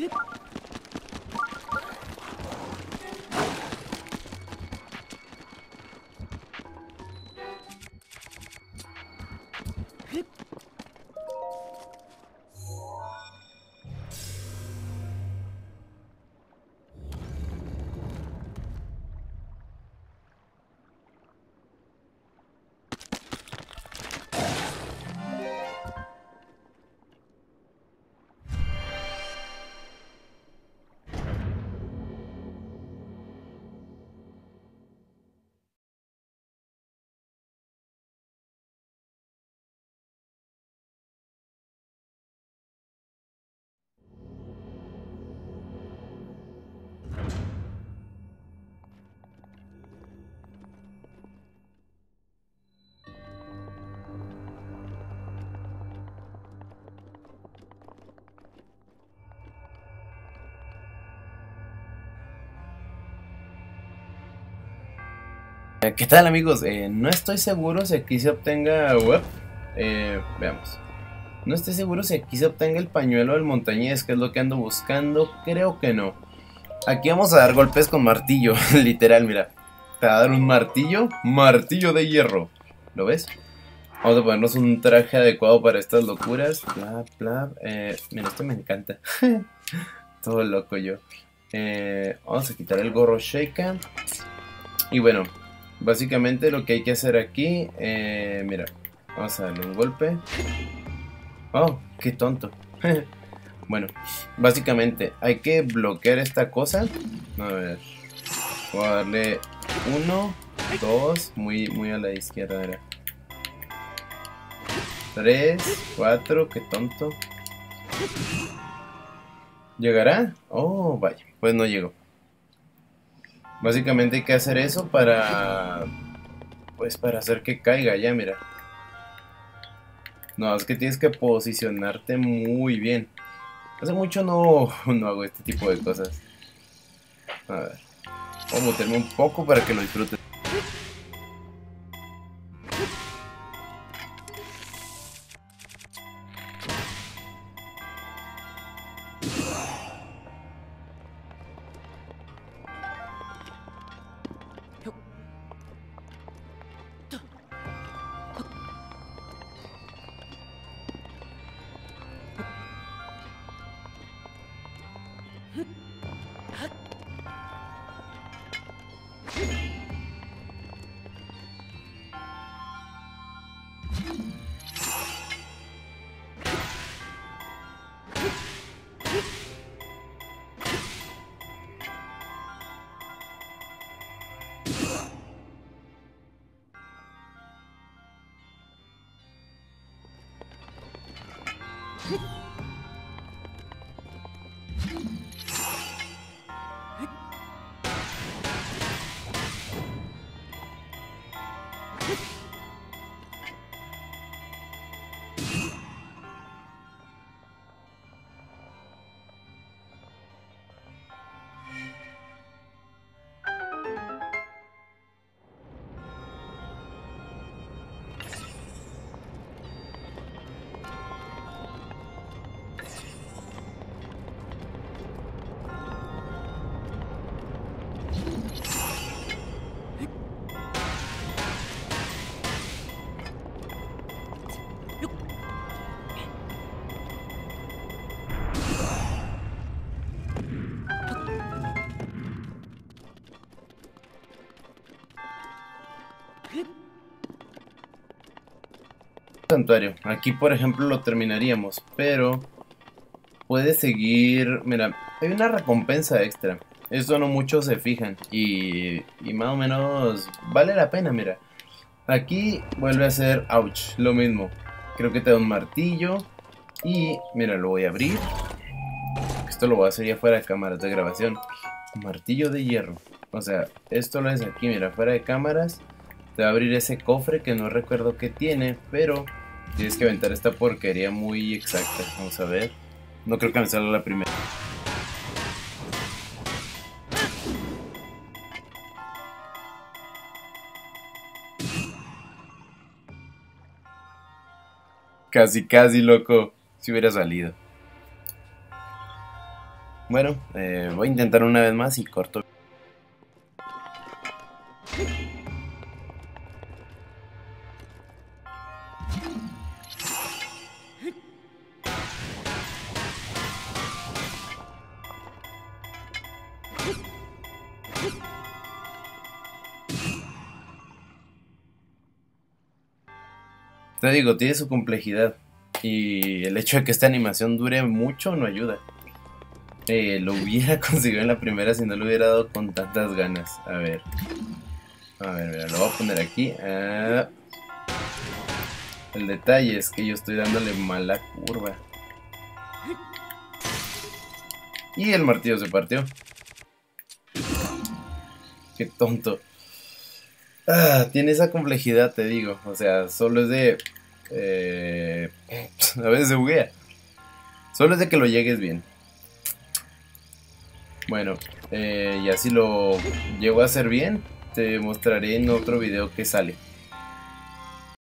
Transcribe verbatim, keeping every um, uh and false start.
¿Qué tal, amigos? Eh, no estoy seguro si aquí se obtenga... Web. Eh, veamos. No estoy seguro si aquí se obtenga el pañuelo del montañés, que es lo que ando buscando. Creo que no. Aquí vamos a dar golpes con martillo. Literal, mira. Te va a dar un martillo. Martillo de hierro. ¿Lo ves? Vamos a ponernos un traje adecuado para estas locuras. Bla, bla. Eh, mira, esto me encanta. Todo loco yo. Eh, vamos a quitar el gorro Sheikah. Y bueno, básicamente lo que hay que hacer aquí, eh, mira, vamos a darle un golpe. Oh, qué tonto. Bueno, básicamente hay que bloquear esta cosa. A ver, voy a darle uno, dos, muy, muy a la izquierda, mira. Tres, cuatro, qué tonto. ¿Llegará? Oh, vaya, pues no llegó. Básicamente hay que hacer eso para... Pues para hacer que caiga ya, mira. No, es que tienes que posicionarte muy bien. Hace mucho no, no hago este tipo de cosas. A ver. Voy a meterme un poco para que lo disfruten. Santuario. Aquí, por ejemplo, lo terminaríamos, pero puedes seguir. Mira, hay una recompensa extra. Eso no muchos se fijan y, y más o menos vale la pena, mira. Aquí vuelve a ser, ouch, lo mismo. Creo que te da un martillo y, mira, lo voy a abrir. Esto lo voy a hacer ya fuera de cámaras de grabación. Martillo de hierro. O sea, esto lo haces aquí, mira, fuera de cámaras. Te va a abrir ese cofre que no recuerdo qué tiene, pero tienes que aventar esta porquería muy exacta. Vamos a ver. No creo que me salga la primera. Casi, casi, loco. Si hubiera salido. Bueno, eh, voy a intentar una vez más y corto. Te digo, tiene su complejidad. Y el hecho de que esta animación dure mucho no ayuda. Eh, lo hubiera conseguido en la primera si no lo hubiera dado con tantas ganas. A ver. A ver, mira, lo voy a poner aquí. Ah. El detalle es que yo estoy dándole mala curva. Y el martillo se partió. Qué tonto. Ah, tiene esa complejidad, te digo. O sea, solo es de... Eh, a veces se buguea. Solo es de que lo llegues bien. Bueno, eh, ya si lo llego a hacer bien, te mostraré en otro video que sale.